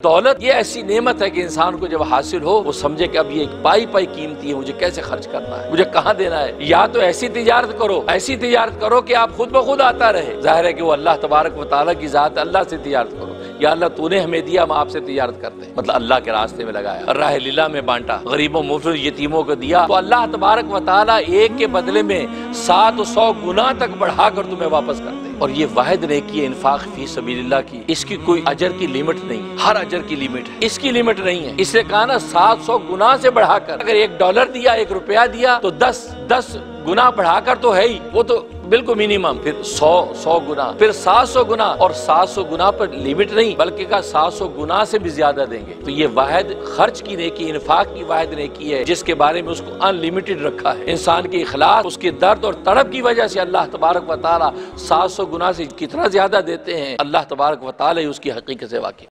दौलत ये ऐसी नेमत है कि इंसान को जब हासिल हो वो समझे कि अब ये पाई पाई कीमती है, मुझे कैसे खर्च करना है, मुझे कहाँ देना है। या तो ऐसी तिजारत करो कि आप खुद ब खुद आता रहे। जाहिर है कि वो अल्लाह तबारक व तआला की जात, अल्लाह से तिजारत करो। या अल्लाह तूने हमें दिया, हम आपसे तिजारत करते हैं, मतलब अल्लाह के रास्ते में लगाया, राह लीला में बांटा, गरीबों मुफ्त यतीमों को दिया, तो अल्लाह तबारक व तआला एक के बदले में 700 गुना तक बढ़ाकर तुम्हें वापस करते हैं। और ये वाहिद नेकी है इन्फाक फी सबीलिल्लाह की। इसकी कोई अजर की लिमिट नहीं है, हर अजर की लिमिट है, इसकी लिमिट नहीं है। इसलिए कहा ना 700 गुना से बढ़ाकर, अगर $1 दिया, ₹1 दिया तो 10 गुना बढ़ाकर तो है ही, वो तो बिल्कुल मिनिमम, फिर 100 गुना, फिर 700 गुना, और 700 गुना पर लिमिट नहीं बल्कि का 700 गुना से भी ज्यादा देंगे। तो ये वाहिद खर्च की नेकी, इन्फाक की वाहिद नेकी है जिसके बारे में उसको अनलिमिटेड रखा है। इंसान के इखलास, उसके दर्द और तड़प की वजह से अल्लाह तबारक व तआला 700 गुना से कितना ज्यादा देते हैं, अल्लाह तबारक व तआला उसकी हकीकत से वाकिफ।